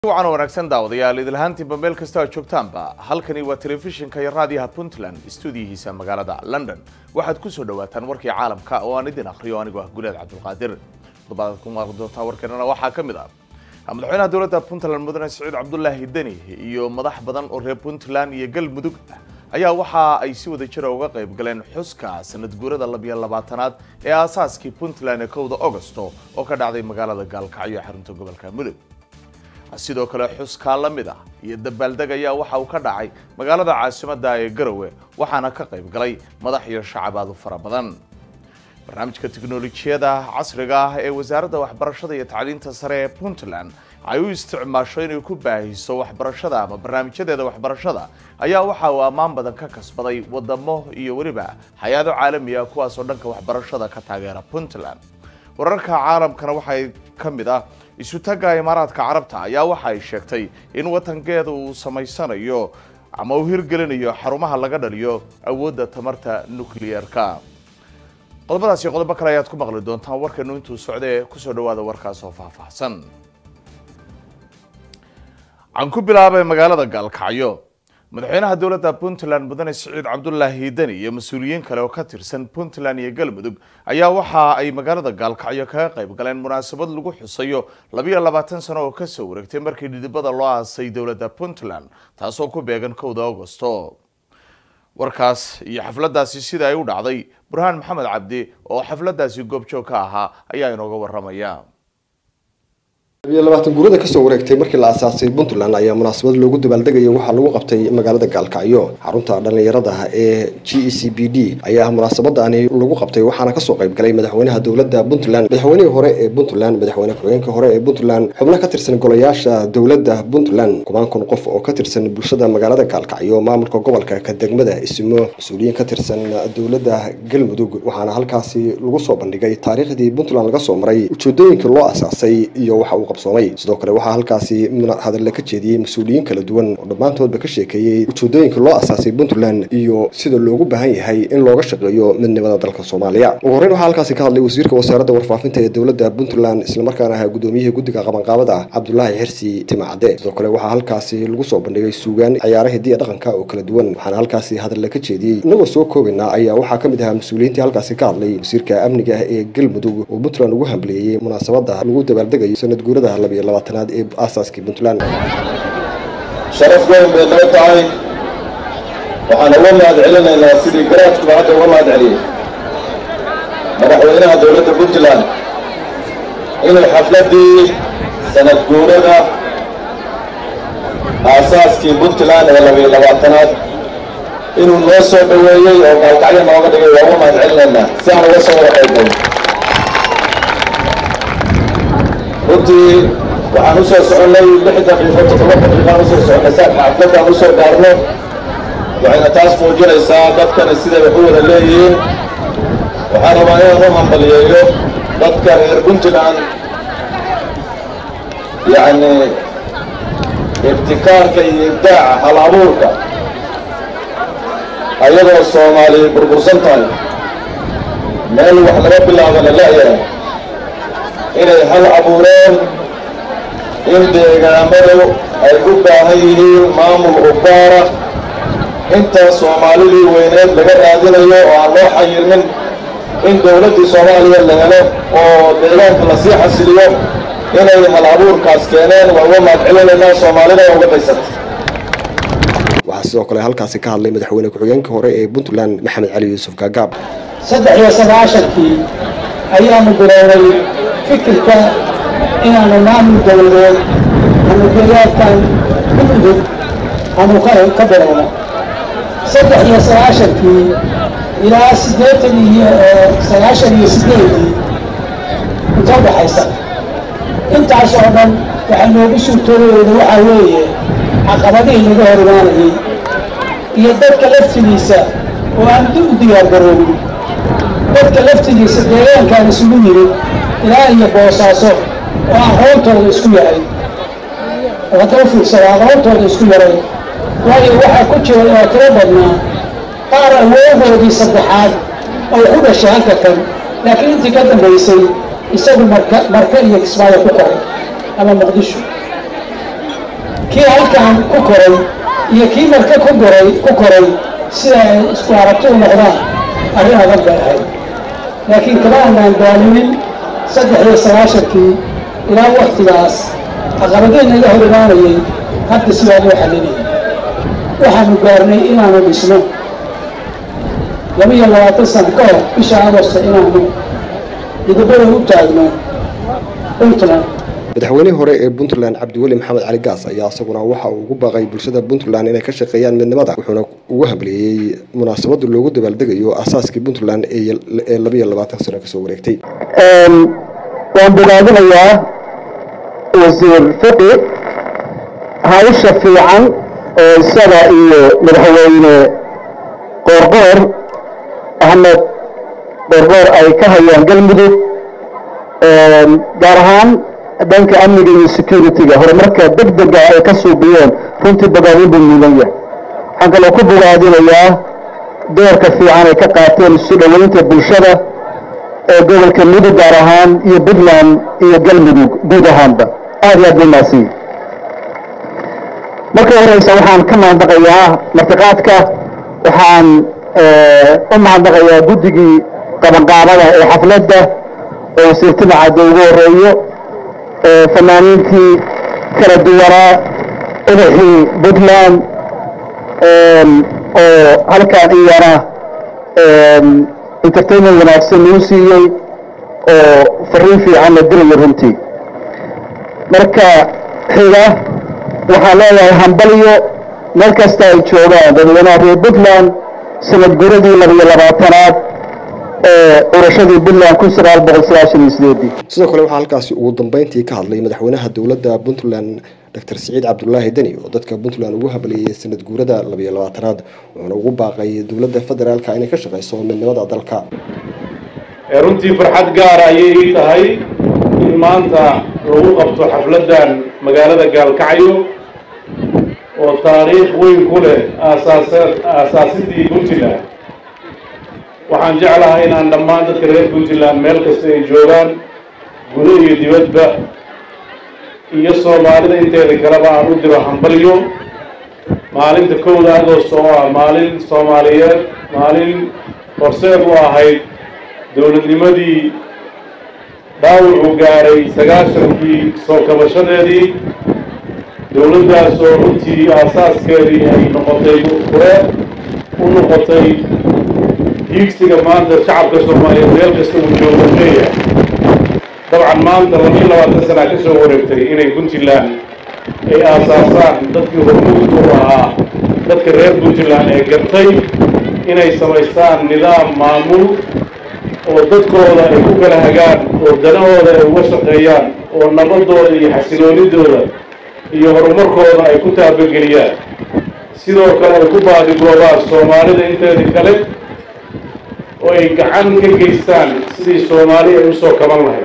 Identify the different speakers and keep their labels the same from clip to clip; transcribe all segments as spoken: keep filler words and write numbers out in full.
Speaker 1: وعن ونكسن داوديال إذا الهانتي بميل كستار شوكتامبا هالكني وتلفزيون كيراديها بونتلاند استوديو هيسا مقالة لندن واحد كسر دواتان وركي عالم كأواندين أخريواني وقولاد عبد القادر ضباطكم أرضو تاوركنا وحاكم ذا مدحونا دولة بونتلاند مدن سعيد عبد الله الدني يوم مدح بدن أوري بونتلاند يقل مدق ayaa waxa ay si wada jir uga qayb galeen xuska sanad guurada labiyo labaatanaad ee aasaaskii Puntland ee kowda August oo ka dhacday magaalada Gaalkacyo ee xarunta gobolka Mudug sidoo kale xuska la mid ah iyo dabaaldeg ayaa waxa uu ka dhacay magaalada caasimadda ee Garowe waxaana ka qayb galay madax iyo shacab fara badan barnaamijka tiknoolajiyada casriga ah ee wasaaradda waxbarashada iyo tacliinta sare ee Puntland ay u isticmaasho inay ku baahiso waxbarashada ama barnaamijyadeeda waxbarashada ayaa waxa uu ammaan badan ka kasbaday wadamo iyo wariba hay'ado caalami ah kuwaas oo dhanka waxbarashada ka taageera Puntland wararka caalamkana waxay kamid ah isu taga Imaaraadka Carabta ayaa waxa ay sheegtay in watankeedu uu sameysanayo ama uu hirgelinayo xarumaha laga dhaliyo awoodda tamarta nuclear-ka qodobadaas iyo qodobo kale ayaad ku maqli doontaan warkanu intuu socday ku soo dhawaada warkaas oo faahfaahsan aan ku bilaabay magaalada Gaalkacyo madaxweynaha dawladda Puntland mudane Saciid Cabdullaahi Dani iyo mas'uuliyiin kale oo ka tirsan Puntland iyo Galmudug ayaa waxa ay magaalada Gaalkacyo ka qayb galeen munaasabad lagu xusayo labiyo labaatan sano oo ka soo wareegtay markii dhidibada loo aasay dawladda Puntland taasoo ku beegan kowda August warkaas iyo xafladaasi sida ay u dhacday Burhaan Maxamed Cabdi oo xafladaasi goobjoog ka ahaa ayaa inooga waramaya
Speaker 2: labiyo labaatan guurada ka soo wareegtay markii la aasaasay Puntland ayaa munaasabad loogu dabaaldegay waxa lagu qabtay magaalada Gaalkacyo xarunta dhalinyarada ee G E C B D ayaa munaasabadani lagu qabtay waxaana ka soo qayb galay madaxweynaha dawladda Puntland madaxweynihii hore ee Puntland madaxweyne ku-xigeenka hore ee Puntland xubno ka tirsan golayaasha dawladda Puntland kumaan kun qof oo ka tirsan bulshada magaalada Gaalkacyo maamulka gobolka ka degmada ismo mas'uuliyiin ka tirsan dawladda Galmudug waxaana halkaasi lagu soo bandhigay taariikhdii Puntland laga soo maray ujeedooyinka loo aasaasay iyo waxa sidoo kale waxa halkaasi hadal ka jeediyay mas'uuliyiin kala duwan oo dhamaantoodba ka sheekeeyay ujeedooyinka loo aasaasay Puntland iyo sida loogu baahan yahay in looga shaqeeyo midnimada dalka Soomaaliya ugu horreyn waxa halkaasi ka hadlay wasiirka wasaaradda warfaafinta ee dawladda Puntland isla markaana ahaa gudoomiyaha guddiga qabanqaabada Cabdullaahi Xirsi Timacade sidoo kale waxa halkaasi lagu soo bandhigay suugaan ciyaaraha hidaha dhaqanka oo kala duwan waxaana halkaasi hadal ka jeediyay inagoo soo koobina ayaa waxa kamid ahaa mas'uuliyiintii halkaasi ka hadlay wasiirka amniga ee Galmudug oo Puntland ugu hambalyeeyay munaasabada lagu dabaaldegayo sanad guurada labiyo labaatanaad ee aasaaskii Puntland
Speaker 3: sharaf weyn bay noo tahay waxaan uga mahad celinaynaa sidii garaadkuba hadda uga mahad celiyey madaxweynaha dowladda Puntland inuu xafladii sanad guurada aasaaskii Puntland ee labiyo labaatanaad inuu noo soo dhaweeyey oo Gaalkacyo nooga dhigay waa uga mahad celinaynaa si aan uga soo wada qaybgalno runtii waxaan u soo soconay lix daqiiqo todoba daqiiqo u soo soconay saak xafladaan u soo gaarno waxayna taas muujinaysaa dadkana siday wax u wada leeyihiin waxaan rabaa inaan u hambaliyeeyo dadka reer Puntland yacni ibtikaarka iyo ibdaaca hal abuurka ayadoo Soomaaliya burbursan tahay meel wax laga bilaabana la'yahay inay hal abuureen in deegaamadu ay u baahan yihiin maamul u gaara inta Soomaalidii weyneed laga raadinayo oo aan loo xayirmin in dawladdii Soomaaliya la helo oo deegaanka la sii xasiliyo inay hal abuurkaas keeneen waa uga mahad celinaynaa Soomaalida uga dhaysatay
Speaker 2: waxaa sidoo kale halkaasi ka hadlay madaxweyne ku-xigeenka hore ee Puntland Maxamed Cali Yuusuf Gaagaab
Speaker 4: saddex iyo sagaashankii ayaanu bilownay fikirka inaanu maamul dawladeed ama deegaankan Mudug aanu ka bilowno saddex iyo sagaashankii ilaa siddeetan iyo sagaashan iyo siddeedii inta u dhaxaysa intaas oo dhan waxaa noogu suurtoobayna waxaa weeye caqabadihii laga hor imaanayay iyo dadka laftigiisa oo aan u diyaar garoobin dadka laftigiisa deegaankaan isugu yimid ilaa iyo boosaaso oo aqoontooda isku yahay wada u fiirsada aqoontooda isku yahay waayo waxaa ku jira oo tiro badnaa qaar awoodoodii saddexaad oo ku dhashay halka kan laakiin intii ka dambaysay isagu marka marka iyo kismaayo ku koray ama Muqdisho kii halkan ku koray iyo kii marka ku koray ku koray sida ay isku aragti u noqdaan arrin adag bay ahayd laakiin kama aanaan daalinin saddex iyo sagaashankii ilaa waqtigaas caqabadeen naga hor imaanayay hadda sidaa loo xalinayay waxaanu gaarnay inaanu dhisno laba iyo labaatan sano ka hor bisha agosto inaanu idabada u taagno puntland
Speaker 2: madaxweynihii hore ee Puntland Cabdiweli Maxamed Cali Gaas ayaa asaguna waxa uu ugu baaqay bulshada Puntland inay ka shaqeeyaan midnimada wuxuuna ugu hambaliyay munaasabada loogu dabaaldegayo asaaskii Puntland ee laba iyo labaatan sano ka soo wareegtay
Speaker 5: een waan bogaadinayaa wasiir Fiqi hawsha fiican ee isaga iyo madaxweyne Qorqor Ahmed Qorqor ay ka hayaan galmudug een gaar ahaan dhanka amniga iyo security-ga horumarka degdega ay ka suubiyeen runtii bogaadin buu mudan yahay waxaan kaloo ku bogaadinayaa doorka fiican ay ka qaateen isu dhoweynta bulshada ee gobolka mudug gaar ahaan iyo Puntland iyo galmudug guud ahaanba aad iyo aad bay maasiin marka horeysa waxaan ka mahadnaqayaa martiqaadka waxaan u mahadnaqayaa guddigii qabanqaabada ee xafladda oo wasiirtada cadda ugu horeeyo fanaaniintii kala duwanaa ubaxii Puntland oo halkaan iyana entertainment wanaagsan uu siiyey oo fariin fiican la dirayo runtii marka xiga waxaan leeyahay hambalyo meel kasta ay joogaan dadweynaha reer Puntland sanad guuradii laba iyo labaatanaad urashadii Puntland kun sagaal boqol sagaashan iyo sideed
Speaker 2: sidoo kale waxaa halkaasi ugu dambeyntii ka hadlay madaxweynaha dawladda Puntland Doctor Saciid Cabdullaahi Deni oo dadka Puntland ugu habaliyay sanad guurada laba iyo labaatanaad wuxuuna ugu baaqay dawladda federaalka inay ka shaqeyso midnimada dalka
Speaker 3: runtii farxad gaar ah ayay tahay in maanta lagu qabto xafladan magaalada Gaalkacyo oo taariikh weyn ku leh aasaasidii Puntland waxaan jeclahay inaan dhammaan dadka reer Puntland meel kasta ay joogaan gudaha iyo dibadba iyo Soomaalida inteeda kaleba aan u diro hambalyo maalinta kowda Agoosto oo ah maalin Soomaaliyeed maalin horseed u ahayd dowladnimadii dhaawacu gaaray sagaashankii soo kabashadeedii dowladdaas oo runtii aasaaskeedii ay noqotay fure u noqotay hiigsiga maanta shacabka Soomaaliyeed meel kasta uu joogo leeyahay dabcan maanta laba iyo labaatan sano ka soo wareegtay inay Puntland ay aasaasaan dadkii hormuudka u ahaa dadka reer Puntland ee gartay inay samaystaan nidaam maamul oo dadkooda ay ku kala hagaan oo danahooda ay uga shaqeeyaan oo nabadooda iyo xasiloonidooda iyo horumarkooda ay ku taabageliyaan sidoo kale ay ku baadigoobaan Soomaalida inteeda kale oo ay gacan ka geystaan sidii Soomaali ay u soo kaban lahayd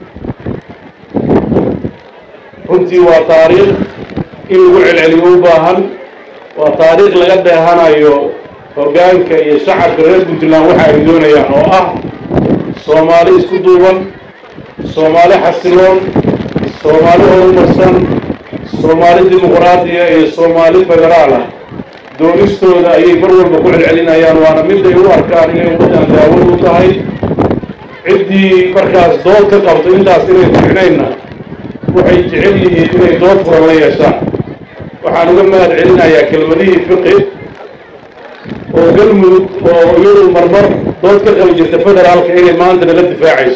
Speaker 3: runtii waa taariikh in lagu celceliyo u baahan waa taariikh laga dheehanayo hoggaanka iyo shacabka reer Puntland waxa ay doonayaan oo ah Soomaali isku duuban Soomaali xasiloon Soomaali horumarsan Soomaali dimuqraadiya iyo Soomaali federaal ah doonistooda ayay mar walba ku celcelinayaan waana mid ay u arkaan inay ummaddan daawad u tahay ciddii markaas dood ka qabto intaas inay fiicnaynna waxay jecel yihiin inay dood furan la yeeshaan waxaan uga mahad celinayaa kelmadihii Fiqi oo galmudug oo iyadu marmar dood ka qabi jirta federaalka inay maanta nala difaacayso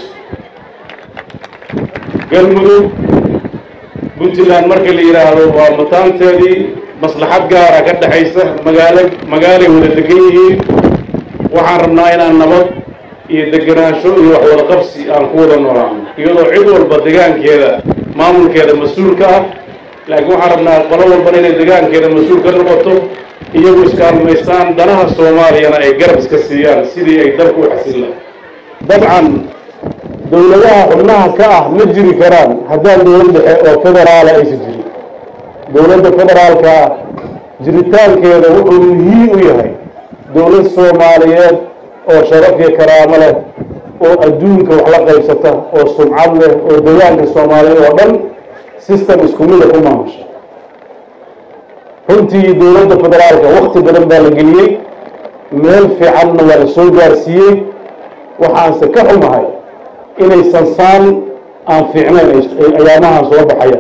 Speaker 3: galmudug Puntland marka la yiraahdo waa mataanteedii maslaxad gaar ah ka dhaxaysa magaalo magaalay wada degan yihiin waxaan rabnaa inaan nabad iyo deganaansho iyo wax wada qabsi aan ku wada noolaano iyadoo cid walba deegaankeeda maamulkeeda mas'uulka ah laakiin waxaan rabnaa qolo walba inay deegaankeeda mas'uul ka noqoto iyagu iskaalmaystaan danaha Soomaaliyana ay garab iska siiyaan sidii ay dalku u xasil lahayd dabcan dowladaha xubnaha ka ah ma jiri karaan haddaan dowlad dhexe oo federaal aysan jirin dowladda federaalka jiritaankeeda wuxuu muhiim u yahay dowlad Soomaaliyeed oo sharaf iyo karaamo leh oo adduunka wax la qaybsata oo sumcad leh oo deegaanka Soomaaliyeed oo dhan system isku mid ah ku maamusha
Speaker 6: runtii dowladda federaalka waqti badan baa la geliyey meel fiicanna waa la soo gaarsiiyey waxaanse ka xumahay inay sansaan aan fiicnayn ayaamahan soo baxayaan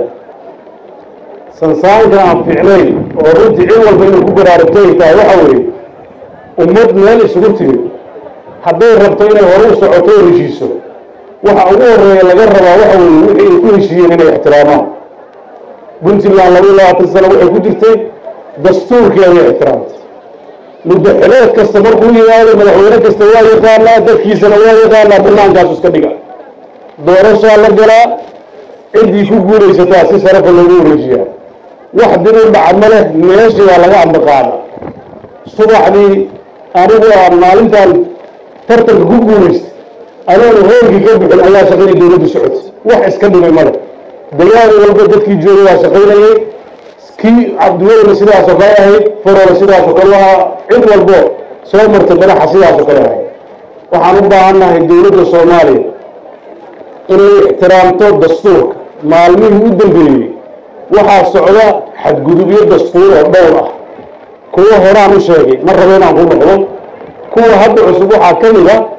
Speaker 6: sansaanka aan fiicnayn oo runtii cid walba inay ku baraarugtay tahay waxa weeye ummad meel isugu timid hadday rabto inay hore u socoto oo heshiiso waxa ugu horreeya laga rabaa waxa weeye wixii ay ku heshiiyeen inay ixtiraamaan puntland laba iyo labaatan sano waxay ku jirtay dastuurkeeday ixtiraamtay muddo xileed kasta markuu yimaado madaxweyne kasta waa yaqaanaa dadkiisana waa yaqaanaa bannaankaasu iska dhiga doorashaa la galaa ciddii ku guulaysataa si sharafa loogu wareejiyaa wax dib u dhaca ma leh meeshii waa laga ambaqaada subaxdii anigu aan maalintan tartanka ku guulaystay anaanu hoolkii ka bixin ayaa shaqadii dowladdu socotay wax iska dhimay ma leh degaan walba dadkii joogay waa shaqaynayay kii cabdiweyne sidaasoo kale ahayd farole sidaasoo kale ahaa cid walbo soo martay madaxa sidaasoo kale ahayd waxaan u baahannahay dowladda soomaaliya inay ixtiraamto dastuurka maalmihii u dambeeyey waxaa socda xadgudubyo dastuur oo dhowr ah kuwo horaan u sheegay ma rabo inaan ku noqdo kuwa hadda cusub waxaa ka mid a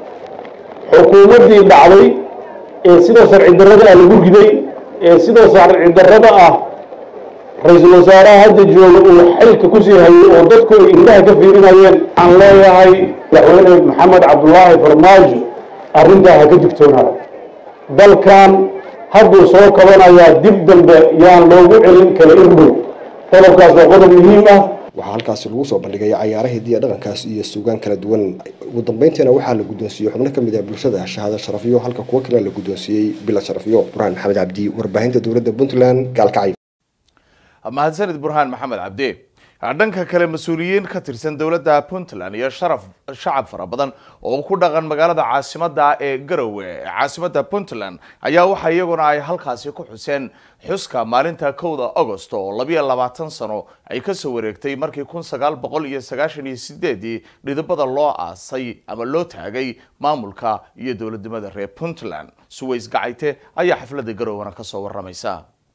Speaker 6: xukuumaddii dhacday ee sidoo sharci darrada ah lagu riday ee sidoo sharci darrada ah ra-iisul wasaaraha hadda jooga uu xilka ku sii hayay oo dadku ay indhaha ka fiirinayeen waxaan leeyahay madaxweyne maxamed cabdulaahi farmaajo arrintaa ha ka digtoonaada dalkan hadduu soo kabanayaa dib dambe yaan loogu celin kala irdhow qodobkaas waa qodob muhiim ah
Speaker 2: waxaa halkaasi lagu soo bandhigay cayaaraha hidiya dhaqankaas iyo suugaan kala duwan ugu dambeyntiina waxaa la guddoonsiiyey xubno ka mid ah bulshada shahaado sharafyo halka kuwo kale la guddoonsiiyey bila sharafyo burhaan maxamed cabdi warbaahinta dowladda puntland gaalkacyo
Speaker 1: mahadsanid burhaan maxamed cabdi dhanka kale mas-uuliyiin ka tirsan dowladda puntland iyo sharaf shacab fara badan oo ku dhaqan magaalada caasimadda ee garowe ee caasimadda puntland ayaa waxa iyaguna ay halkaasi ku xuseen xuska maalinta kowda agosto oo labiyo labaatan sano ay kasoo wareegtay markii kun sagaal boqol iyo sagaashan iyo sideedii dhidibada loo aasay ama loo taagay maamulka iyo dowladnimada reer puntland suways gacayte ayaa xafladda garowena kasoo waramaysa.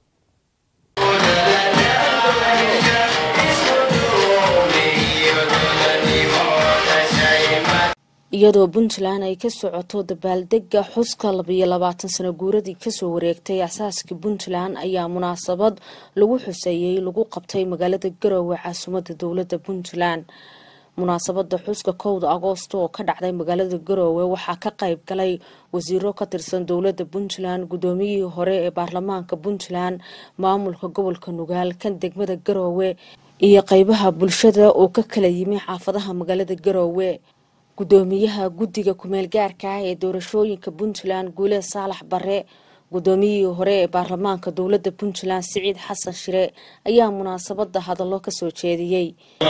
Speaker 7: iyadoo puntland ay ka socoto dabaaldega xuska labiyo labaatan sano guuradii kasoo wareegtay asaaska puntland ayaa munaasabad lagu xuseeyey lagu qabtay magaalada garowe caasimadda dowladda puntland munaasabada xuska kowda agoosto oo ka dhacday magaalada garowe waxaa ka qayb galay wasiiro ka tirsan dowladda puntland gudoomiyihii hore ee baarlamaanka puntland maamulka gobolka nugaal kan degmada garowe iyo qaybaha bulshada oo ka kala yimi xaafadaha magaalada garowe gudoomiyaha guddiga kumeel gaarka ah ee doorashooyinka puntland guule saalax bare gudoomiyihii hore ee baarlamaanka dowladda puntland siciid xasan shire ayaa munaasabada hadallo ka soo jeediyey.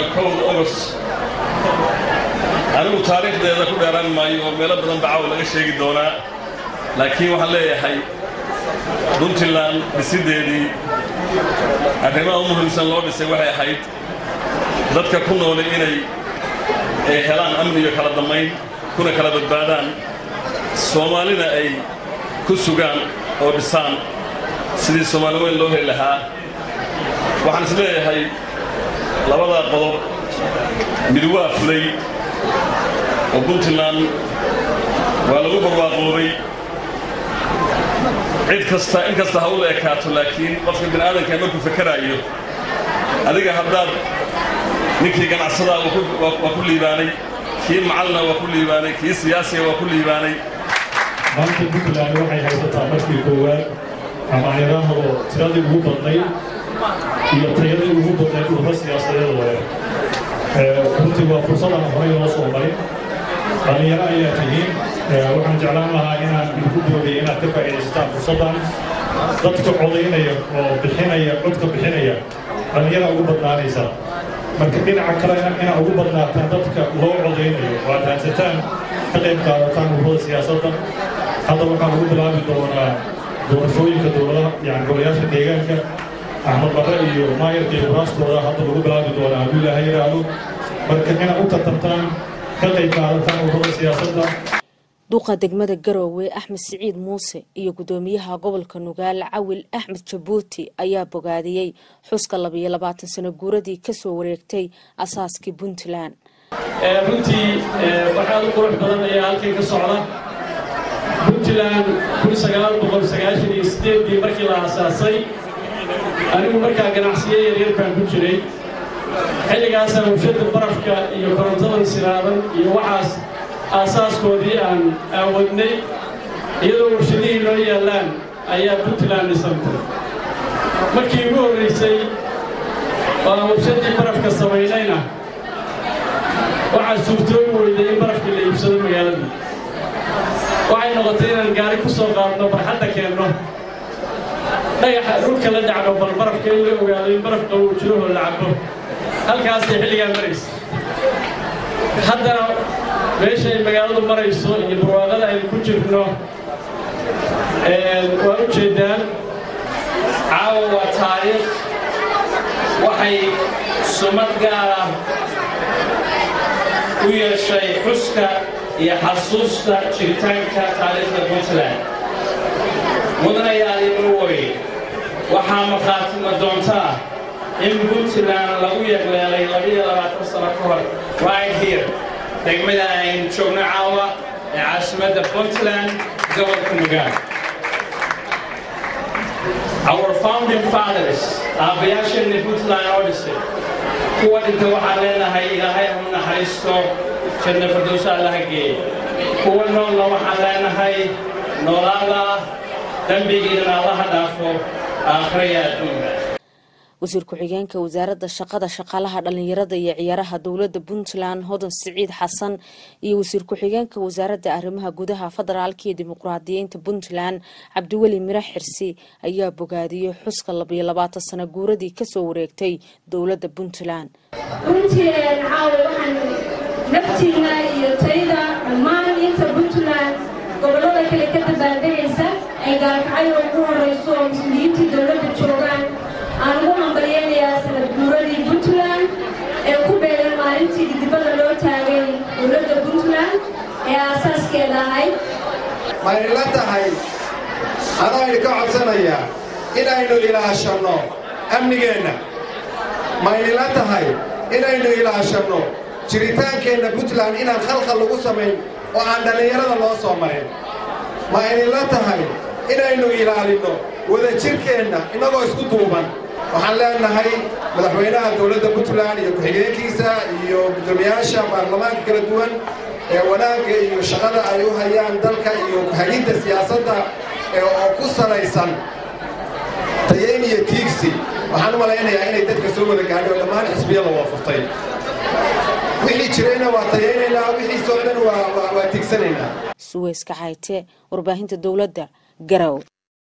Speaker 8: anigu taariikhdeeda ku dheeraan maayo oo meelo badan bacaaw laga sheegi doonaa laakiin waxaan leeyahay puntland dhisideedii arrimaha u muhiimsan loo dhisay waxay ahayd dadka ku noole inay ay helaan amni iyo kala damayn kuna kala badbaadaan soomaalina ay ku sugaan oo dhisaan sidii soomaali weyn loo heli lahaa waxaan is leeyahay labada qodob mid waa fulay oo puntland waa lagu barwaaqoobay cid kasta in kasta ha u la ekaato laakiin qofka bini aadanka markuu fakaraayo adiga haddaad ninkii ganacsadaa waa ku liibaanay kii macalina waa ku liibaanay kii siyaasiga waa ku liibaanay
Speaker 9: maanta puntland waxay haysataa markii koowaad ama ciidamada tiradii ugu badnayd iyo tayadii ugu badnayd ururo siyaasadeed hore runtii waa fursad aan horey loo soo marin dhalinyaro ayaa tihiin waxaan jeclaan lahaa inaan idinku doonaya inaad ka faa'iidaysataan fursaddan dadka codaynaya oo bixinaya codka bixinaya dhalinyara ugu badnaanaysa marka dhinaca kale inaad ugu badnaataan dadka loo codaynayo oo aad raadsataan ka qayb qaadataan ururada siyaasadda hadda waxaan ugu bilaabi doonaa doorashooyinka dowladaha yani golayaasha deegaanka axmed barre iyo maayarka iyo kuraastooda hadda lagu bilaabi doonaa hadduu ilaahay yidhaahdo marka inaad u tartantaan ka qayb qaadataan ururada siyaasadda.
Speaker 7: duqa degmada Garowe Axmed Siciid Muuse iyo gudoomiyaha gobolka Nugaal Cawil Axmed Jabuuti ayaa bogaadiyay xuska laba iyo labaatan sano guuradii ka soo wareegtay asaaskii Puntland.
Speaker 9: ee runtii waxaa u qurux badan ayaa halkii ka socda Puntland kun sagaal boqol sagaashan iyo sideed markii la asaasay anigu markaa ganacsiye yaryar baan ku jiray xilligaas warshada barafka iyo korontada siraadan iyo waxaas asaaskoodii aan awadnay iyadoo warshadihii loo yaalaan ayaa Puntland dhisantay markii ugu horeysay waa warshadii barafka samaynayna waxaa suurtoobi weyday in barafka la iibsado magaalada waxay noqotay inaan gaari ku soo qaadno barxadda keenno dhagaxa dhulka la dhacdo bal barafka in la ogaado in barafka uu jiro oo la cabo halkaasay xilligaa maraysa haddana meesha ay magaaladu marayso iyo barwaaqada aynu ku jirno waa u jeedaan caawa waa taariikh waxay sumad gaar ah u yeeshay xuska iyo xasuusta jiritaanka taariikhda Puntland mudanayaal iyo marwey waxaa maqaatima doontaa in Puntland lagu yeegleelay laba iyo labaatan sano ka hor right here degmada aynu joogno caawa ee caasimadda Puntland gobolka Nugaal. Our founding fathers aabayaasheenii Puntland oo dhisay kuwa dhinta waxaan leenahay ilaahay ha naxariisto janno firdawsa Allaha geeyo kuwa noolna waxaan leenahay noolaada dambigiina Allaha dhaafo aakhiraya adduunka.
Speaker 7: wasiir ku-xigeenka wasaaradda shaqada shaqaalaha dhalinyarada iyo ciyaaraha dowladda Puntland Hodan Siciid Xasan iyo wasiir ku-xigeenka wasaaradda arrimaha gudaha federaalka iyo dimuqraadiyiinta Puntland Cabdiweli Mira Xirsi ayaa bogaadiyay xuska laba iyo labaatan sano guuradii ka soo wareegtay dowladda Puntland.
Speaker 10: runtii caawa waxaan naftiina iyo tayda dhammaan inta Puntland gobolada kale ka dabaaldegaysa ay gaalkacay ugu horeyso mas'uuliyiintii dowladda joogaan aan ugu hambalyeelayaa sanad guuradii Puntland ee ku beegan maalintii dibadda loo taagay dowladda Puntland ee asaaskeeda ahayd.
Speaker 11: waxay la tahay anaa ka codsanayaa inaynu ilaashano amnigeena waxay la tahay inaynu ilaashano jiritaankeenna Puntland inaan khalkhal lagu sameyn oo aan dhalinyarada loo soo marin waxay la tahay inaynu ilaalino wada jirkeenna inagoo isku duuban. waxaan leenahay madaxweynaha dowladda Puntland iyo ku-xigeenkiisa iyo gudoomiyaasha baarlamaanka kala duwan ee wanaagga iyo shaqada ay u hayaan dalka iyo ku-xigeenka siyaasadda oo ku salaysan tayeyn iyo tiigsi waxaan u malaynayaa inay dadka soo wada gaadho dhammaan xisbiyada waafaqtay wixii jirayna waa tayeynaynaa wixii socdana waa waa tiigsanaynaa.
Speaker 7: Suweys ka hayte warbaahinta dowladda Garowe.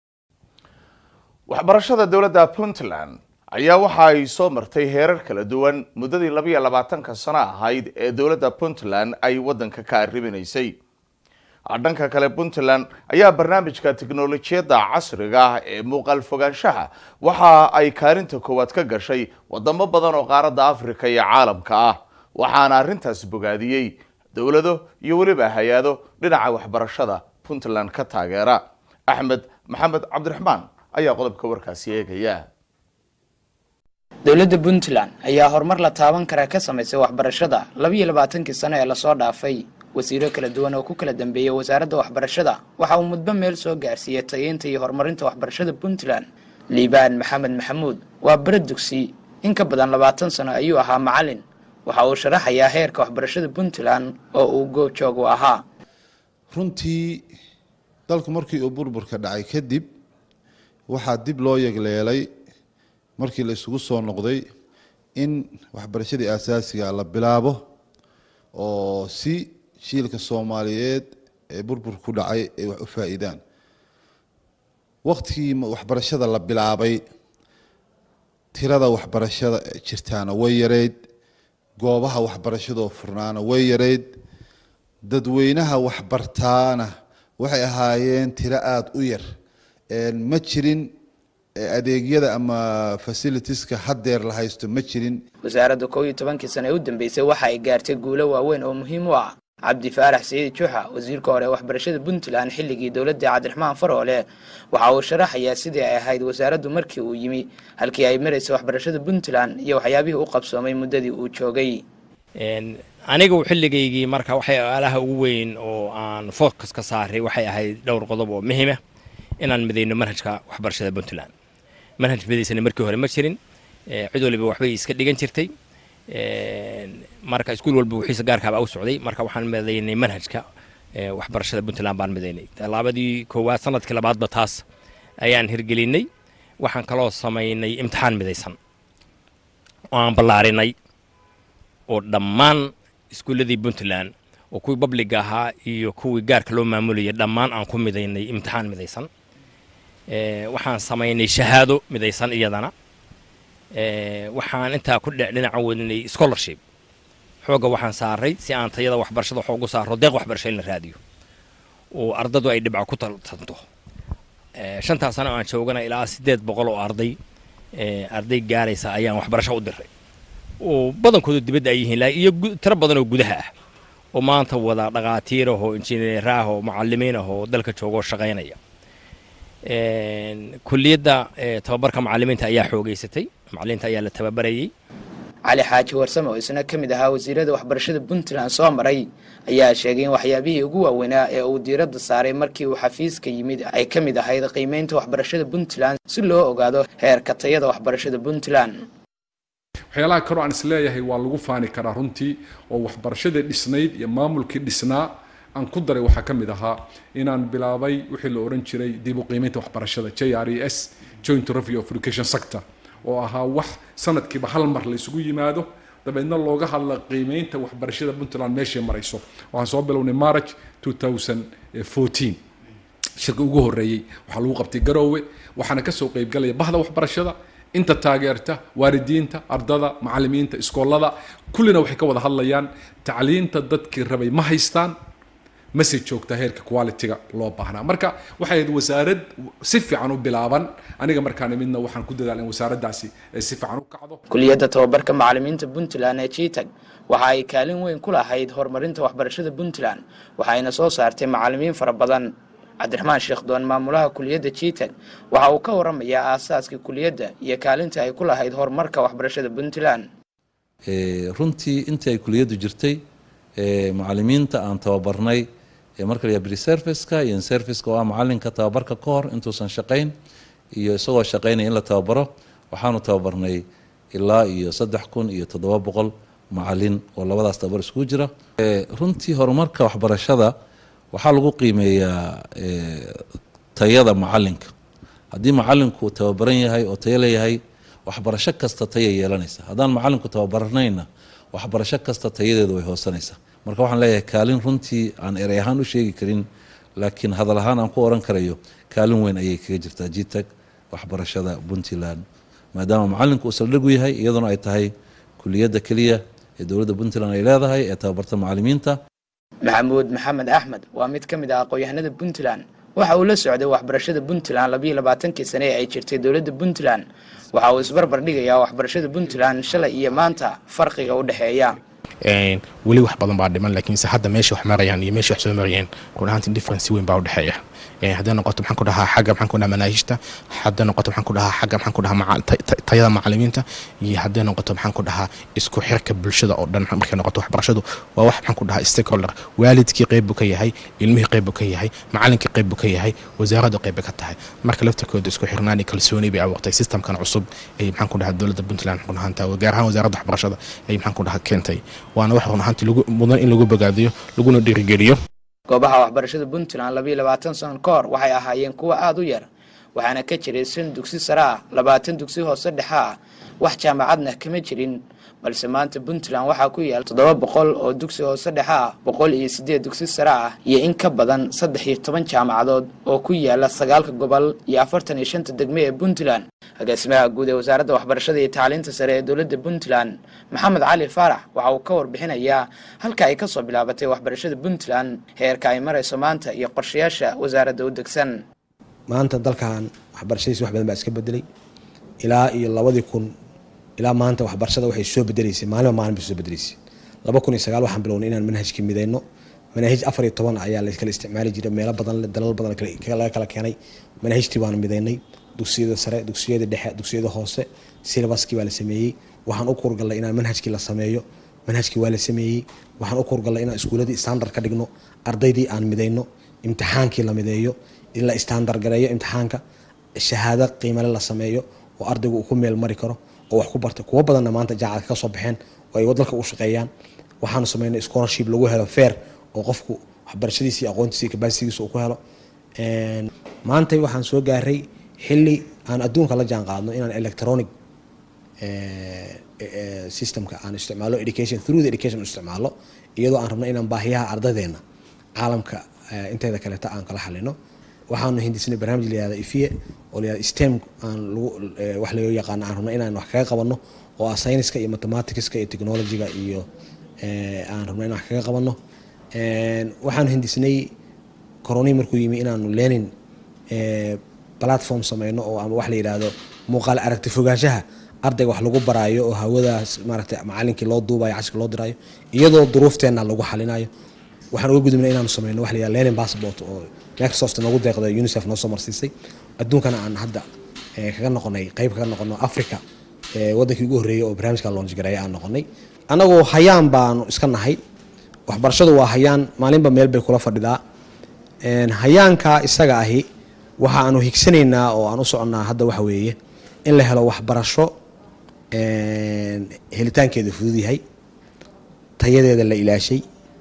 Speaker 1: waxbarashada dowladda Puntland ayaa waxa ay soo martay heerar kala duwan muddadii laba iyo labaatan sano ahayd ee dowladda Puntland ay wadanka ka arriminaysay. dhanka kale Puntland ayaa barnaamijka tiknoolajiyadda casriga ah ee muuqaal fogaanshaha waxa ay kaalinta koowaad ka gashay wadamo badan oo qaaradda Afrika iyo caalamka ah waxaana arrintaas bogaadiyay dowlado iyo waliba hay'ado dhinaca waxbarashada Puntland ka taageera. Axmed Maxamed Cabdiraxmaan ayaa qodobka warkaasi eegaya.
Speaker 12: dowladda Puntland ayaa horumar la taaban kara ka sameysay waxbarashada laba iyo labaatan sano ee la soo dhaafay. wasiiro kala duwan oo ku kala dambeeyay wasaaradda waxbarashada waxa uu muddo meel soo gaarsiiyay tayeynta iyo horumarinta waxbarashada Puntland. Liibaan Maxamed Maxamuud waa bare dugsi in ka badan labaatan sano ayuu ahaa macallin waxa uu sharaxayaa heerka waxbarashada Puntland oo uu goob joog u ahaa.
Speaker 13: runtii dalku markii uu burburka dhacay kadib waxaa dib loo yegleelay markii la isugu soo noqday in waxbarashadii aasaasiga la bilaabo oo si shiilka Soomaaliyeed ee burbur ku dhacay ay wax u faa'iidaan. waqtigii waxbarashada la bilaabay tirada waxbarashada jirtaana way yareed goobaha waxbarashada furnaana way yareed dadweynaha waxbartaana waxay ahaayeen tiro aad u yar ma jirin adeegyada ama facilitieska hadeer la haysto ma jirin.
Speaker 12: wasaaradda koob iyo toban sano ee u dambeysay waxa ay gaartay guulo waaweyn oo muhiim u ah cabdi faarax saciid juxa wasiirka hore waxbarashada Puntland xilligii dowladda Cabdiraxmaan Faroole waxa uu sharaxayaa sidii ay ahayd wasaaraddu markii uu yimi halkii ay mareysay waxbarashada Puntland iyo waxyaabihii uu qabsoomay muddadii uu joogay.
Speaker 14: aniga xilligeygii marka waxay alaha ugu weyn oo aan focus ka saaray waxay ahayd dhowr qodob oo muhiim ah inaan midayno manhajka waxbarashada Puntland. manhaj midaysan markii hore ma jirin cid waliba waxbay iska dhigan jirtay marka iskuul walba wixii gaarka ah u socday marka waxaan midaynay manhajka waxbarashada Puntland baan midaynay labadii koowaad sanadkii labaad ba taas ayaan hirgelinay waxaan kaloo sameynay imtixaan midaysan oo aan ballaarinay oo dhammaan iskuuladii Puntland oo kuwii public ahaa iyo kuwii gaarka loo maamulayay dhammaan aan ku midaynay imtixaan midaysan ee waxaan sameynay shahaado midaysan iyadana ee waxaan inta ku dhinaca wadnay scholarship xooga waxaan saaray si aan tayada waxbarashada xoogu saaro deeq waxbarasho in la raadiyo oo ardadu ay dhibco ku taltanto ee shanta sano aan joogana ilaa sideed boqol oo arday ee arday gaaraysa ayaan waxbarasho u diray oo badankoodu dibadda ay yihiin iyo tiro badan oo gudaha ah oo maanta wada dhaqaatiir ah oo injineer ah oo macallimiin ah oo dalka joogo shaqeynaya een kulliyadda tababarka macallimiinta ayaa xoogeysatay macallimiinta ayaa la tababarayay
Speaker 12: cali xaaji warsamo oo isna kamid ahaa wasiirada waxbarashada Puntland soo maray ayaa sheegay in waxyaabihii ugu waaweynaa ee uu diiradda saaray markii uu xafiiska yimid ay kamid ahayd qiimeynta waxbarashada Puntland si loo ogaado heerka tayada waxbarashada Puntland.
Speaker 15: waxyaalaha kale aan isleeyahay waa lagu faani karaa runtii oo waxbarashada dhisnayd iyo maamulkii dhisnaa aan ku daray waxa kamid ahaa inaan bilaabay wixii la oran jiray dib u qiimeynta waxbarashada J R E S Joint Review of Education Sector oo ahaa wax sanadkiiba hal mar la isugu yimaado dabeedna looga hadla qiimeynta waxbarashada Puntland meesha marayso waxaan soo bilownay March two thousand fourteen shirka ugu horeeyay waxa lagu qabtay Garowe waxaana ka soo qayb galay bahda waxbarashada inta taageerta waalidiinta ardada macallimiinta iskoolada kullina waxay ka wada hadlayaan tacliinta dadkii rabay ma haystaan message joogta heerka quality-ga loo baahnaa marka waxay ahayd wasaarad si fiican u bilaaban aniga markaan midna waxaan ku dadaalay wasaaraddaasi si fiican u kacdo
Speaker 12: kulliyadda tababarka macallimiinta Puntland ee Jitag waxa ay kaalin weyn ku lahayd horumarinta waxbarashada Puntland waxayna soo saartay macallimiin fara badan Cabdiraxmaan Sheekh Doon maamulaha kulliyadda Jitag waxa uu ka waramayaa aasaaska kulliyadda iyo kaalinta ay ku lahayd horumarka waxbarashada Puntland
Speaker 16: ee runtii intii ay kulliyaddu jirtay ee macallimiinta aan tababarnay ee marka la yabri service-ka iyo service-ka waa macallinka tababarka ka hor intuusan shaqayn iyo isagoo shaqaynay in la tababaro waxaanu tababarnay ilaa iyo saddex kun iyo toddoba boqol macallin oo labadaas tababar isku jira ee runtii horumarka waxbarashada waxaa lagu qiimeeyaa tayada macallinka haddii macallinku tababaran yahay oo tayo leeyahay waxbarasho kasta tayo yeelanaysa haddaan macallinku tababarnayna waxbarasho kasta tayadeedu way hoosanaysaa marka waxaan leeyahay kaalin runtii aan erey ahaan u sheegi karin laakiin hadal ahaan aan ku oran karayo kaalin weyn ayay kaga jirtaa Jitag waxbarashada Puntland maadaama macallinku uu saldhigu yahay iyaduna ay tahay kulliyadda kaliya ee dowladda Puntland ay leedahay ee tababarta macallimiinta
Speaker 12: maxamuud maxamed axmed waa mid kamid ah aqoonyahanada Puntland waxa uu la socday waxbarashada Puntland laba iyo labaatan-kii sano ee ay jirtay dowladda Puntland waxa uu isbarbar dhigayaa waxbarashada Puntland shalay iyo maanta farqiga u dhaxeeya
Speaker 17: een wali wax badan baa dhiman laakiin se hadda meesha wax marayaan iyo meesha wax soo marayeen kun ahaantii difference weyn baa u dhaxeeya ee hadda noqoto maxaan ku dhahaa xagga maxaan ku dhahaa manaahijta hadda noqoto maxaan ku dhahaa xagga maxaan ku dhahaa tayada macallimiinta iyo hadda noqoto maxaan ku dhahaa isku xirka bulshada oo dhan marka noqoto waxbarashadu waa wax maxaan ku dhahaa stakeholder waalidkii qayb buu ka yahay ilmihii qayb buu ka yahay macallinkii qayb buu ka yahay wasaaradda qayb ka tahay marka laftarkooda isku xirnaan iyo kalsooni bay abuurtay systemkan cusub ee maxaan ku dhahaa dowladda Puntland ku ahaanta gaar ahaan wasaaradda waxbarashada ay maxaan ku dhahaa keentay waana wax run ahaantii lagu mudan in lagu bogaadiyo laguna dhiirigeliyo
Speaker 12: goobaha waxbarashada Puntland laba iyo labaatan sano ka hor waxay ahaayeen kuwa aad u yar waxaana ka jiray shan dugsi sare ah labaatan dugsi hoose dhexe ah wax jaamacadna kama jirin balse maanta Puntland waxaa ku yaal toddoba boqol oo dugsi hoose dhexe ah boqol iyo siddeed dugsi sare ah iyo in ka badan saddex iyo toban jaamacadood oo ku yaala sagaalka gobol iyo afartan iyo shan degme ee Puntland agaasimaha guud ee wasaaradda waxbarashada iyo tacliinta sare ee dowladda Puntland Maxamed Cali Faarax waxa uu ka warbixinayaa halka ay ka soo bilaabatay waxbarashada Puntland heerka ay marayso maanta iyo qorshayaasha wasaaradda u degsan
Speaker 18: maanta dalkan waxbarashadiisa wax badan baa iska bedelay ilaa iyo labadii kun ilaa maanta waxbarashada waxay soo bedelaysay maalin maalin bay soo bedelaysay laba kun iyo sagaal waxaan bilownay inaan manhajkii midayno manhaj afar iyo toban ayaa la kala isticmaali jiray meelo badan dalal badan laga kala keenay manhajtii baan midaynay dugsiyada sare dugsiyada dhexe dugsiyada hoose syllabuskii baa la sameeyay waxaan u kurgalay inaan manhajkii la sameeyo manhajkii waa la sameeyay waxaan u kurgalay inaan iskuuladii standard ka dhigno ardaydii aan midayno imtixaankii la mideeyo in la standard gareeyo imtixaanka shahaado qiimo leh la sameeyo oo ardaygu uu ku meel mari karo oo wax ku bartay kuwa badanna maanta jaacad ka soo baxeen oo ay wadalka u shaqeeyaan waxaan sameynay scholarship lagu helo fair oo qofku waxbarashadiisa iyo aqoontiisa iyo capacity-giisa uu ku helo een maanta waxaan soo gaaray xilli aan adduunka la jaan qaadno inaan electronic ee systemka aan isticmaalo education through the education isticmaalo iyadoo aan rabno inaan baahiyaha ardaydeena caalamka inteeda kale ta aan kala xalino waxaanu hindisnay barnaamij la yiraahdo ifie oo la yiraahdo stem aan wax la yaqaan aan rabno inaan wax kaga qabano oo science-ka iyo mathematics-ka iyo technology-ga iyo ee aan rabno inaan wax kaga qabano een waxaan hindisnay corona markuu yimi inaan learning ee platform sameeyno oo ama wax la yiraahdo muuqaal aragti fogaanshaha ardayga wax lagu baraayo oo hawadaas maaragtay macallinkii loo duubayo casharka loo diraayo iyadoo duruufteena lagu xalinayo waxaan uga gudubnay inaan sameeyno wax la yiraahdo learning passport oo Microsoft nagu deeqday UNICEF noo soo marsiisay adduunkana aan hadda ee kaga noqonay qayb kaga noqono Africa ee wadankii ugu horeeyay oo barnaamijka launch gareeyay aan noqonay anagoo hayaan baan iska nahay waxbarashadu waa hayaan maalinba meel bay kula fadhidaa een hayaanka isaga ahi waxa aanu higsanaynaa oo aan u soconaa hadda waxa weeye in la helo waxbarasho een helitaankeedu fudud yahay tayadeeda la ilaashay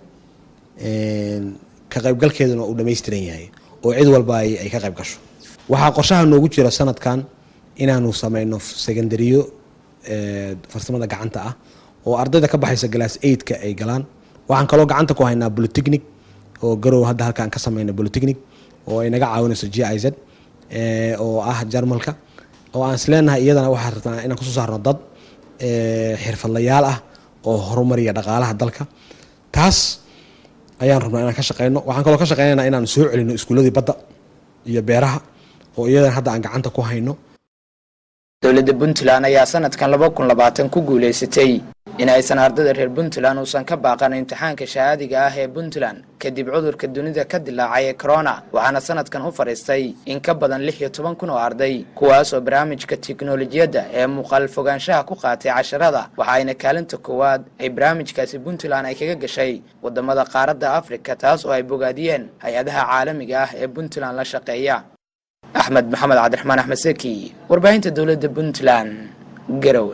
Speaker 18: een ka qaybgalkeeduna uu dhameystiran yahay oo cid walba ay ka qayb gasho waxa qorshaha noogu jira sanadkan inaanu sameeyno secondary ee farsamada gacanta ah oo ardayda ka baxaysa class eight ka ay galaan waxaan kaloo gacanta ku haynaa polytechnic oo garow hadda halkaan ka sameeyna polytechnic oo ay naga caawinayso G I Z ee oo ah Jarmalka oo aan isleenahay iyadana waxa rabnaa inaan ku soo saarno dad ee xirfadlayaal ah oo horumariya dhaqaalaha dalka taas ayaan rabnaa inaan ka shaqeyno waxaan kaloo ka shaqeynaynaa inaan soo celino iskuuladii badda iyo beeraha oo iyadana hadda aan gacanta ku hayno
Speaker 12: dowladda Puntland ayaa sanadkan laba kun labaatan ku guuleysatay in aysan ardayda reer Puntland uusan ka baaqan imtixaanka shahaadiga ah ee Puntland kadib cudurka dunida ka dilaacay corona waxaana sanadkan u fariistay in ka badan lix iyo toban kun oo arday kuwaas oo barnaamijka tiknoolajiyadda ee muuqaal fogaanshaha ku qaatay casharada waxaana kaalinta koowaad ay barnaamijkaasi Puntland ay kaga gashay wadamada qaaradda Afrika taas oo ay bogaadiyeen hay'adaha caalamiga ah ee Puntland la shaqeeya Ahmed Maxamed Cabdiraxmaan Axmed Seki warbaahinta dowladda Puntland garow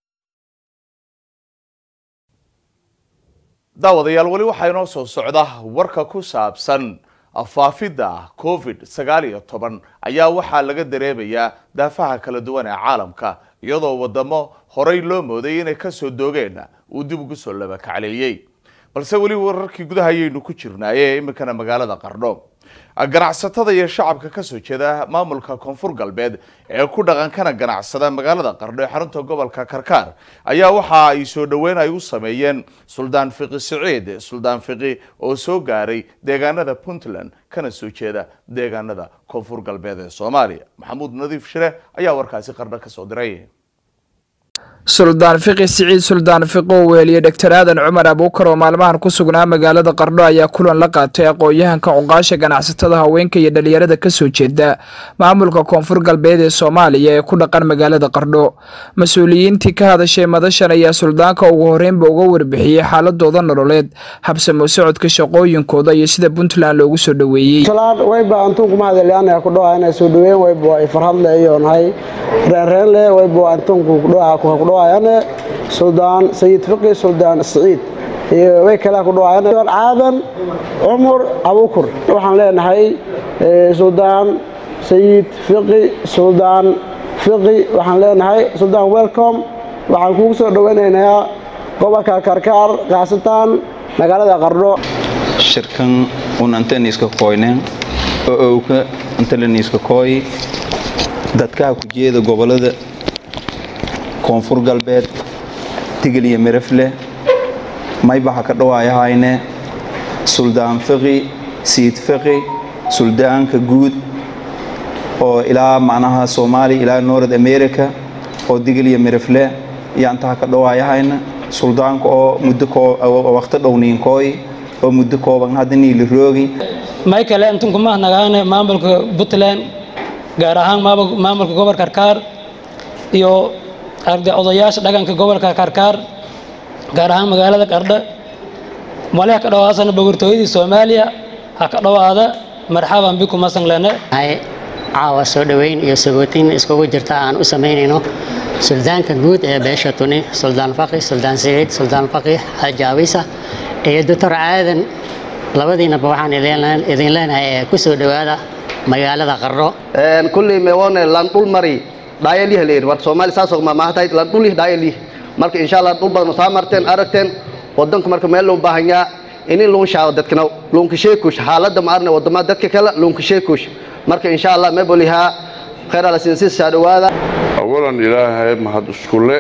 Speaker 1: daawadayaal wali waxa inoo soo socda warka ku saabsan afaafida covid sagaal iyo toban ayaa waxa laga dareemayaa daafaha kala duwan ee caalamka iyadoo wadamo horey loo mooday inay ka soo doogeen uu dib ugu soo laba kacleeyay balse wali wararkii gudaha ayaynu ku jirnaayee imikana magaalada Qardho ganacsatada iyo shacabka ka soo jeeda maamulka koonfur galbeed ee ku dhaqankana ganacsada magaalada Qardho ee xarunta gobolka Karkaar ayaa waxa ay soo dhaweyn ay u sameeyeen Suldaan Fiqi Saciid Suldaan Fiqi oo soo gaaray deegaanada Puntland kana soo jeeda deegaanada koonfur galbeed ee Soomaaliya Maxamuud Nadiif Shire ayaa warkaasi Qardho ka soo diray
Speaker 19: Suldaan Fiqi Saciid Suldaan Fiqo weeliye Doctor Aadan Cumar Abuukar oo maalmahan ku sugnaa magaalada Qardho ayaa kulan la qaatay aqoon-yahanka cuqaasha ganacsatada haweenka iyo dhalinyarada ka soo jeeda maamulka koonfur galbeed ee Soomaaliya ee ku dhaqan magaalada Qardho mas'uuliyiintii ka hadashay madashan ayaa suldaanka ugu horeynba uga warbixiyay xaaladooda nololeed habsamo socodka shaqooyinkooda iyo sida Puntland loogu soo dhaweeyay
Speaker 20: salaad wayba antuu kuma hadlayaan ku dhawaanay soo dhaweyn wayba ay farxad leeyahay reereen le wayba antuu ku dhawaa ku dhawaayane Suldaan Sayid Fiqi Suldaan Saciid iyo way kala ku dhawaayane Aadan Cumar Abuukar waxaan leenahay Suldaan Sayid Fiqi Suldaan Fiqi waxaan leenahay Suldaan welcome waxaan kugu soo dhaweynaynaa gobolka Karkaar qaasatan magaalada Qardho
Speaker 21: shirkan unantan iska qoyneen oo ka intan iska qoy dadka ku jeeda gobolada koonfur galbeed tigil iyo mirafle may baxa ka dhawaayahayne Suldaan Fiqi Sayid Fiqi suldaanka guud oo ilaa macnaha Soomaali ilaa North America oo tigil iyo mirafle yaanta ka dhawaayahayna suldaanka oo muddo ko waqti dhowniin kooy oo muddo kooban hadda niil roogi
Speaker 4: may kale intan kuma nagaane maamulka Puntland gaar ahaan maamulka gobolka Karkaar iyo arday odayaasha dhaqanka gobolka Karkaar gaar ahaan magaalada Qardho walaal ka dhawaasana boqortooyada Soomaaliya ha ka dhawaada marxaban bikum masanglana
Speaker 22: ay caawa soo dhaweyn iyo sagootin iskugu jirta aan u sameynayno suldaanka guud ee beesha Tuni Suldaan Faqih Suldaan Saciid Suldaan Faqih Hajaawisa iyo Doctor Aadan labadiina waxaan idin leenahay ku soo dhawaada magaalada Qardho
Speaker 23: een kulli meewone lan dhul mari daayali haleer war Soomaali saasoo ma maahtayd lan dhul daayali marka insha Allah dhul badan soo marteen aragteen wadanku marka meel loo baahan yahay in loo shaado dadkana loo ka sheekush xaaladda ma arna wadamada dadka kale loo ka sheekush marka insha Allah ma boliha khayr ala sinsi saadawaada
Speaker 24: awalan ilaahay mahad iskule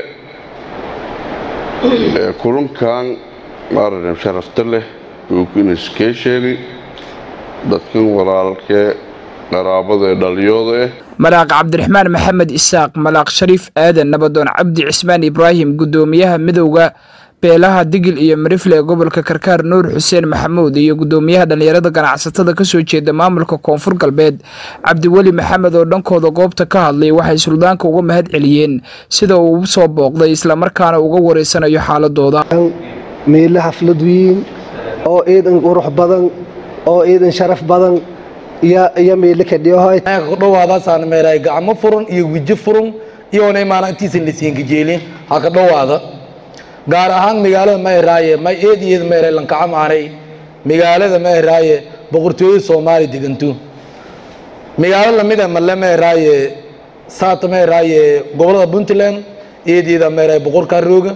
Speaker 24: ee kulunkan maaran sharafta leh oo ku iskasheeli dadkan walaalke qaraabada dhaliyooda
Speaker 19: Malaaq Cabdiraxmaan Maxamed Isaaq Malaaq Shariif Aadan Nabadoon Cabdi Cismaan Ibraahim gudoomiyaha midowga beelaha digil iyo marifle gobolka Karkaar Nuur Xuseen Maxamuud iyo gudoomiyaha dhalinyarada ganacsatada ka soo jeeda maamulka Koonfur Galbeed Cabdi Wali Maxamed oo dhankooda goobta ka hadlay waxay suldaanka uga mahad celiyeen sida uu u soo booqday isla markaana uga wareysanayo xaaladooda
Speaker 20: meelaha xaflad weyn oo eedan qurux badan oo eedan sharaf badan ya ya meelka ka dhiyahay
Speaker 25: ku dhawaada saan meelay gacmo furan iyo wiji furan iyo inay maalintiisa la siin gajeelin ha ka dhawaada gaar ahaan magaalada Mayraaye may eediyad Mayray lan ka amaanay magaalada Mayraaye boqortooyada Soomaali degantu magaalada lamida Malle Mayraaye saata Mayraaye gobolada Puntland eediyada Mayray boqorka rooga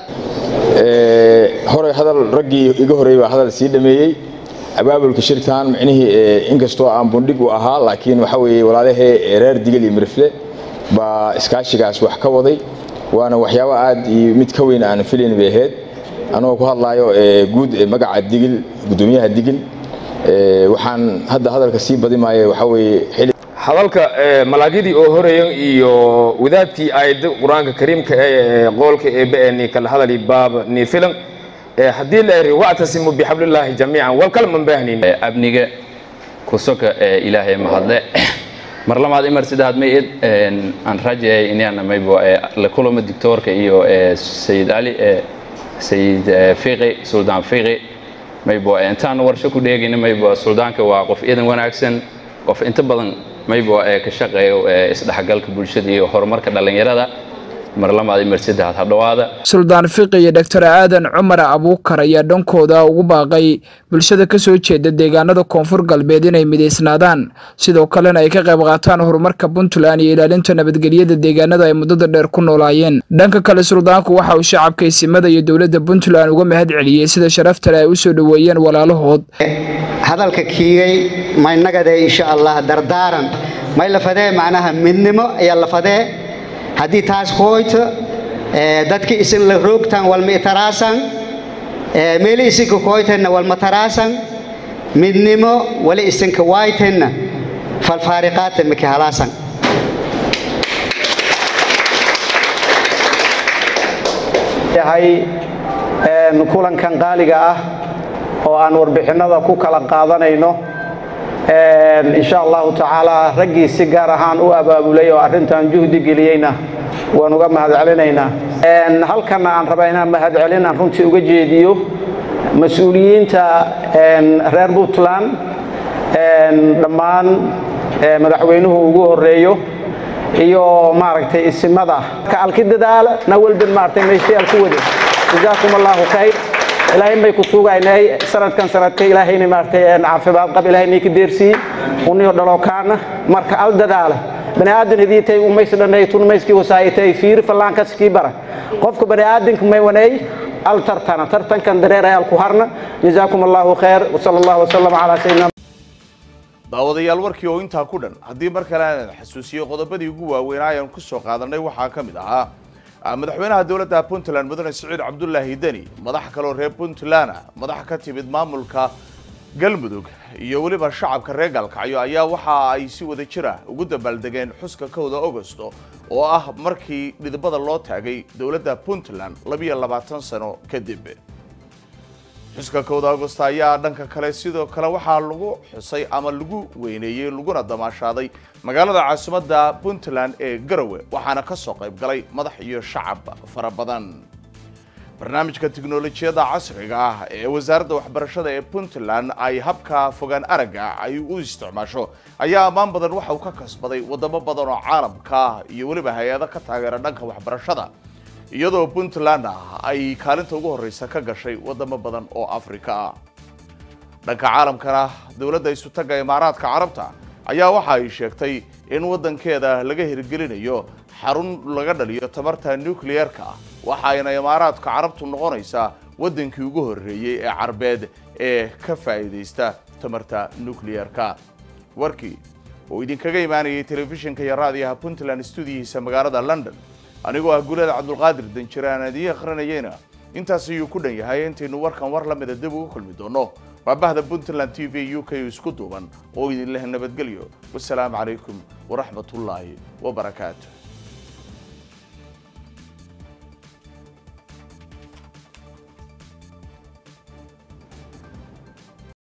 Speaker 26: ee hore hadal ragii iga horeeyay waa hadal sii dhameeyay abaabulka shirkaan macnaheedu inkastoo aan bundhig u ahaa laakiin waxa weeye walaalahay reer digil iyo mirifle ba iskaashigaas wax ka waday waana waxyaabo aad iyo mid ka weyn aan filayn beeheed anoo ku hadlaayo ee guud magaca digil gudoomiyaha digil ee waxaan hadda hadalka sii badimaayay waxa weeye xil
Speaker 27: hadalka malaagidii oo horeeyay iyo wadaadkii aayada quraanka kariimka ee qolka ee been kala hadalay baab ni filan haddii la yiri wa'tasimu bihablillahi jamii'an wal kalman baahnin
Speaker 28: abniga kusoka ilaahay mahadle mar lamaad imar sidaad meeyid aan rajay inaan maybo la kulamo doctorka iyo Sayyid Ali Sayyid Fiqi Suldaan Fiqi maybo intaan warsho ku dheegin maybo suldaanka waa qof idan wanaagsan qof inta badan maybo ka shaqeeyo isdhaxgalka bulshada iyo horumarka dhalinyarada mar lamaad imar sidaad hadhawaada
Speaker 19: Suldaan Fiqi iyo Doctor Aadan Cumar Abuukar ayaa dhankooda ugu baaqay bulshada ka soo jeeda deegaanada Koonfur Galbeed inay mideysnaadaan sidoo kalena ay ka qayb qaataan horumarka Puntland iyo ilaalinta nabadgelyada deegaanada ay muddada dheer ku noolaayeen dhanka kale suldaanku waxa uu shacabka ismada iyo dawladda Puntland uga mahad celiyay sida sharafta ay u soo dhaweeyeen walaalahood
Speaker 29: hadalka kiigay ma nagada insha Allah dardaaran ma la fadee macnaha midnimo ayaa la fadee haddii taas hooyto dadka isin la roogtaan walma itaraasan meeli isinka hooytana walma taraasan midnimo wali isinka waaytana falfaariqaata miki halaasan
Speaker 30: yahay kulankan qaaliga ah oo aan warbixinada ku kala qaadanayno insha Allah ta'ala ragii si gaar ahaan u abaabulay oo arintan juhdi geliyayna waan uga mahad celinaynaa een halkan aan rabaa inaan mahad celin aan runtii uga jeediyo mas'uuliyiinta een reer Puntland een dhamaan madaxweynuhu ugu horeeyo iyo maaragtay isimada ka alkidadaal nawal bin maartay meeshii ku wada jazaakumullahu khayr ilaahay may ku suugaynay sanadkan sanadka ilaahayna maartay caafimaad qab ilaahayna ka deersi uniyo dhalokaana marka al dadaala bani aadan iditay u meys dhanay tun meyski wasaaytay fiir falaanka ski bara qofka bani aadanka may wanay al tartana tartankan dareeray al ku harna jazaakumullahu khayr wa sallallahu wasallam ala sayyidina
Speaker 1: daawadayaal warkii oo inta ku dhan hadii mar kale aan xasuusiyo qodobadii ugu waaweyn ayaan ku soo qaadanay waxa kamid ahaa madaxweynaha dawladda Puntland mudane Saciid Cabdullaahi Dani madax kale oo reer Puntland madax ka timid maamulka galmudug iyo waliba shacabka reer Galkacyo ayaa waxa ay si wada jira ugu dabaaldegeen xuska kowda August oo ah markii midabada loo taagay dawladda Puntland laba iyo labaatan sano kadib xuska kowda Agosto ayaa dhanka kale sidoo kale waxaa lagu xusay ama lagu weyneeyay laguna damaashaaday magaalada caasimadda Puntland ee Garowe waxaana ka soo qayb galay madax iyo shacab fara badan barnaamijka tiknoolajiyada casriga ah ee wasaaradda waxbarashada ee Puntland ay habka fogaan araga ay u isticmaasho ayaa amaan badan waxa uu ka kasbaday wadamo badan oo caalamka iyo waliba hay'ado ka taageera dhanka waxbarashada iyadoo Puntland ay kaalinta ugu horeysa ka gashay wadamo badan oo Afrika ah dhanka caalamkana dawladda isu taga Imaaraadka Carabta ayaa waxa ay sheegtay in wadankeeda laga hirgelinayo xarun laga dhaliyo tamarta nuclear-ka waxaayna Imaaraadka Carabtu noqonaysaa wadankii ugu horeeyay ee Carbeed ee ka faa'iideysta tamarta nuclear-ka warkii oo idinkaga imaanayay telefishinka iyo raadiyaha Puntland studio-hiisa magaalada London anigoo ah Guulada Cabdulqaadir Danjiraan adiga akhrinayayna intaas ayuu ku dhan yahay intaynu warkan war la mid ah dib ugu kulmi doono waa bahda Puntland T V U K isku duuban oo idin leh nabadgelyo wassalaamu calaykum wa rahmatullaahi wa barakaatuh